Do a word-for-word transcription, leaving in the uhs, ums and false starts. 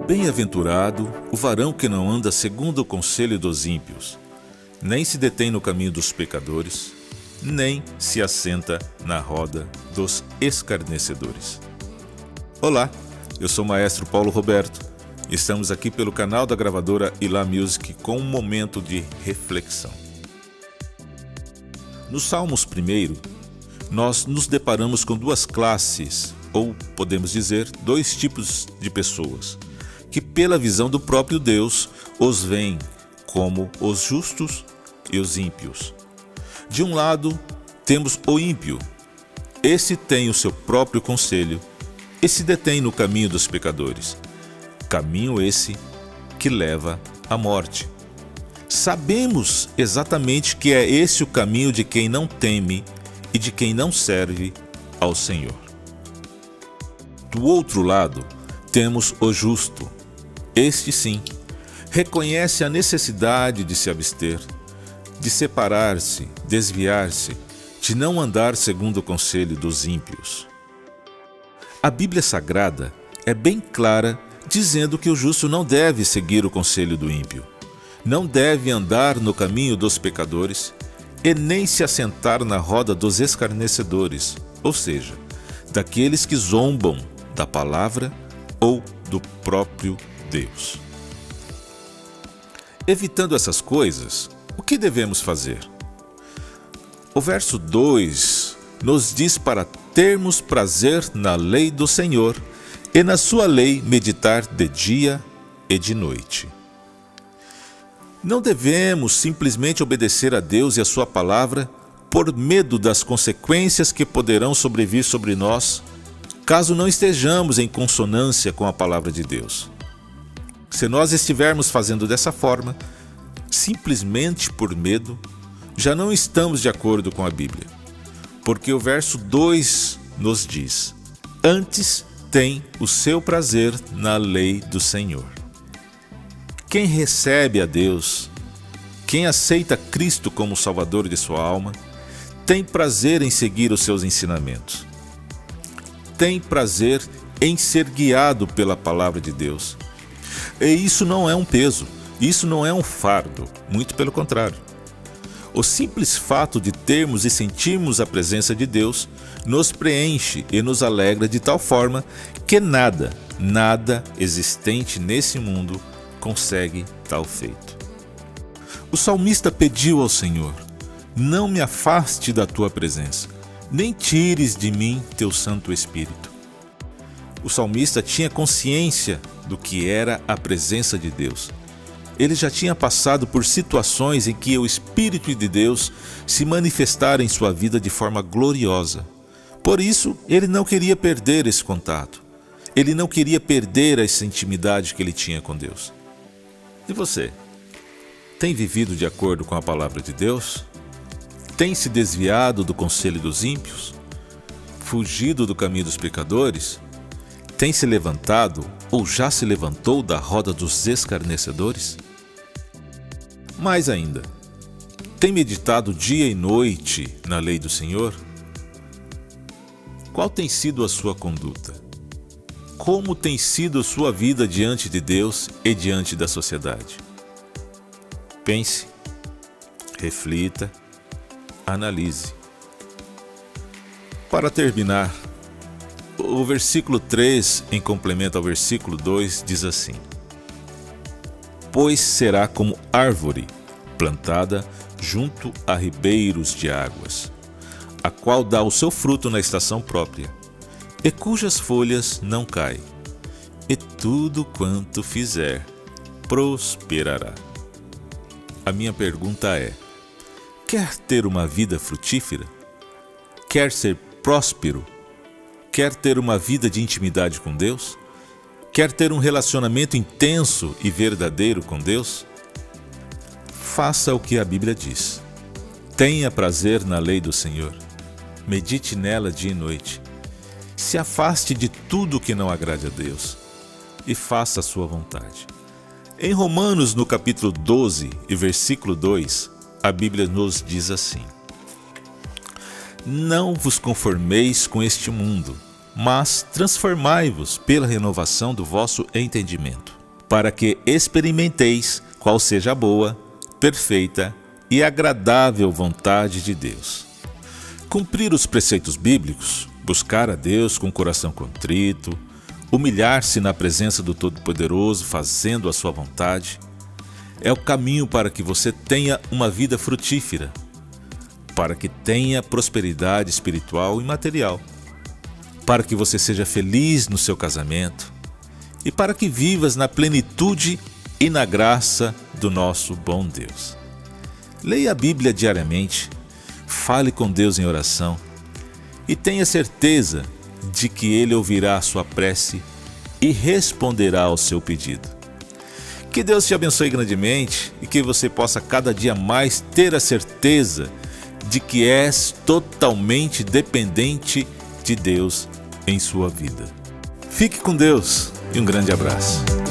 Bem-aventurado o varão que não anda segundo o conselho dos ímpios, nem se detém no caminho dos pecadores, nem se assenta na roda dos escarnecedores. Olá, eu sou o maestro Paulo Roberto. Estamos aqui pelo canal da gravadora Ilá Music com um momento de reflexão. No Salmos primeiro, nós nos deparamos com duas classes, ou podemos dizer, dois tipos de pessoas, que pela visão do próprio Deus os veem como os justos e os ímpios. De um lado, temos o ímpio. Esse tem o seu próprio conselho e se detém no caminho dos pecadores. Caminho esse que leva à morte. Sabemos exatamente que é esse o caminho de quem não teme e de quem não serve ao Senhor. Do outro lado, temos o justo. Este sim, reconhece a necessidade de se abster, de separar-se, desviar-se, de não andar segundo o conselho dos ímpios. A Bíblia Sagrada é bem clara dizendo que o justo não deve seguir o conselho do ímpio, não deve andar no caminho dos pecadores e nem se assentar na roda dos escarnecedores, ou seja, daqueles que zombam da palavra ou do próprio Deus. Evitando essas coisas, o que devemos fazer? O verso dois nos diz para termos prazer na lei do Senhor e na sua lei meditar de dia e de noite. Não devemos simplesmente obedecer a Deus e a sua palavra por medo das consequências que poderão sobrevir sobre nós, caso não estejamos em consonância com a palavra de Deus. Se nós estivermos fazendo dessa forma, simplesmente por medo, já não estamos de acordo com a Bíblia. Porque o verso dois nos diz: antes tem o seu prazer na lei do Senhor. Quem recebe a Deus, quem aceita Cristo como Salvador de sua alma, tem prazer em seguir os seus ensinamentos. Tem prazer em ser guiado pela palavra de Deus. E isso não é um peso, isso não é um fardo, muito pelo contrário. O simples fato de termos e sentirmos a presença de Deus nos preenche e nos alegra de tal forma que nada, nada existente nesse mundo consegue tal feito. O salmista pediu ao Senhor: não me afaste da tua presença, nem tires de mim teu Santo Espírito. O salmista tinha consciência do que era a presença de Deus. Ele já tinha passado por situações em que o Espírito de Deus se manifestara em sua vida de forma gloriosa. Por isso, ele não queria perder esse contato. Ele não queria perder essa intimidade que ele tinha com Deus. E você? Tem vivido de acordo com a palavra de Deus? Tem se desviado do conselho dos ímpios? Fugido do caminho dos pecadores? Tem se levantado ou já se levantou da roda dos escarnecedores? Mais ainda, tem meditado dia e noite na lei do Senhor? Qual tem sido a sua conduta? Como tem sido a sua vida diante de Deus e diante da sociedade? Pense, reflita, analise. Para terminar, o versículo três, em complemento ao versículo dois, diz assim: pois será como árvore plantada junto a ribeiros de águas, a qual dá o seu fruto na estação própria, e cujas folhas não caem, e tudo quanto fizer prosperará. A minha pergunta é: quer ter uma vida frutífera? Quer ser próspero? Quer ter uma vida de intimidade com Deus? Quer ter um relacionamento intenso e verdadeiro com Deus? Faça o que a Bíblia diz. Tenha prazer na lei do Senhor. Medite nela dia e noite. Se afaste de tudo que não agrade a Deus e faça a sua vontade. Em Romanos, no capítulo doze e versículo dois, a Bíblia nos diz assim: não vos conformeis com este mundo, mas transformai-vos pela renovação do vosso entendimento, para que experimenteis qual seja a boa, perfeita e agradável vontade de Deus. Cumprir os preceitos bíblicos, buscar a Deus com o coração contrito, humilhar-se na presença do Todo-Poderoso, fazendo a sua vontade, é o caminho para que você tenha uma vida frutífera, para que tenha prosperidade espiritual e material, para que você seja feliz no seu casamento e para que vivas na plenitude e na graça do nosso bom Deus. Leia a Bíblia diariamente, fale com Deus em oração e tenha certeza de que Ele ouvirá a sua prece e responderá ao seu pedido. Que Deus te abençoe grandemente e que você possa cada dia mais ter a certeza de que és totalmente dependente de Deus em sua vida. Fique com Deus e um grande abraço.